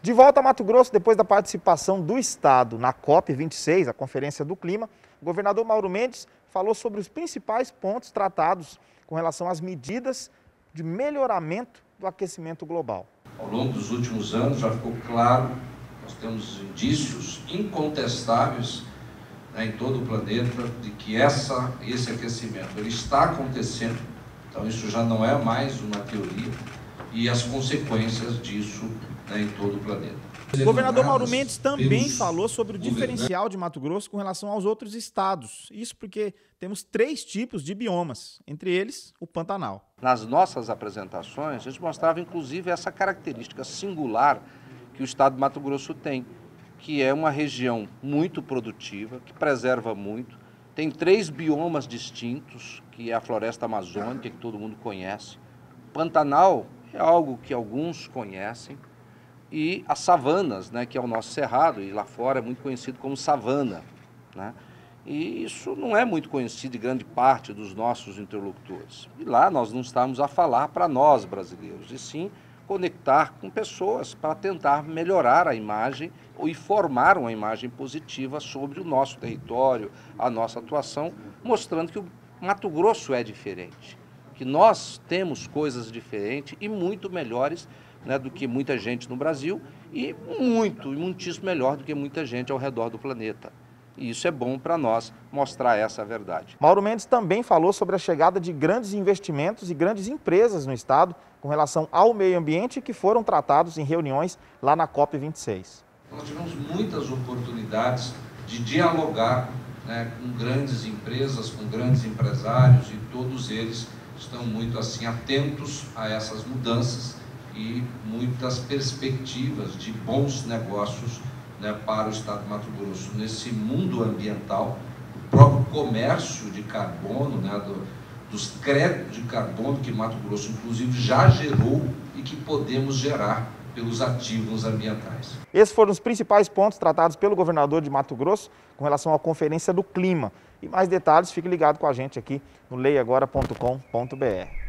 De volta a Mato Grosso, depois da participação do Estado na COP26, a Conferência do Clima, o governador Mauro Mendes falou sobre os principais pontos tratados com relação às medidas de melhoramento do aquecimento global. Ao longo dos últimos anos já ficou claro, nós temos indícios incontestáveis em todo o planeta de que esse aquecimento ele está acontecendo, então isso já não é mais uma teoria, e as consequências disso em todo o planeta. O governador Mauro Mendes também falou sobre o diferencial de Mato Grosso com relação aos outros estados. Isso porque temos 3 tipos de biomas, entre eles o Pantanal. Nas nossas apresentações, a gente mostrava inclusive essa característica singular que o estado de Mato Grosso tem, que é uma região muito produtiva, que preserva muito, tem 3 biomas distintos, que é a floresta amazônica, que todo mundo conhece. O Pantanal é algo que alguns conhecem, e as savanas, né, que é o nosso cerrado, e lá fora é muito conhecido como savana, né? E isso não é muito conhecido de grande parte dos nossos interlocutores. E lá nós não estamos a falar para nós brasileiros, e sim conectar com pessoas para tentar melhorar a imagem e formar uma imagem positiva sobre o nosso território, a nossa atuação, mostrando que o Mato Grosso é diferente, que nós temos coisas diferentes e muito melhores, né, do que muita gente no Brasil e muitíssimo melhor do que muita gente ao redor do planeta. E isso é bom para nós mostrar essa verdade. Mauro Mendes também falou sobre a chegada de grandes investimentos e grandes empresas no estado com relação ao meio ambiente que foram tratados em reuniões lá na COP26. Nós tivemos muitas oportunidades de dialogar, né, com grandes empresas, com grandes empresários, e todos eles estão muito assim atentos a essas mudanças e muitas perspectivas de bons negócios, né, para o estado de Mato Grosso. Nesse mundo ambiental, o próprio comércio de carbono, né, dos créditos de carbono que Mato Grosso inclusive já gerou e que podemos gerar pelos ativos ambientais. Esses foram os principais pontos tratados pelo governador de Mato Grosso com relação à Conferência do Clima. E mais detalhes, fique ligado com a gente aqui no leiagora.com.br.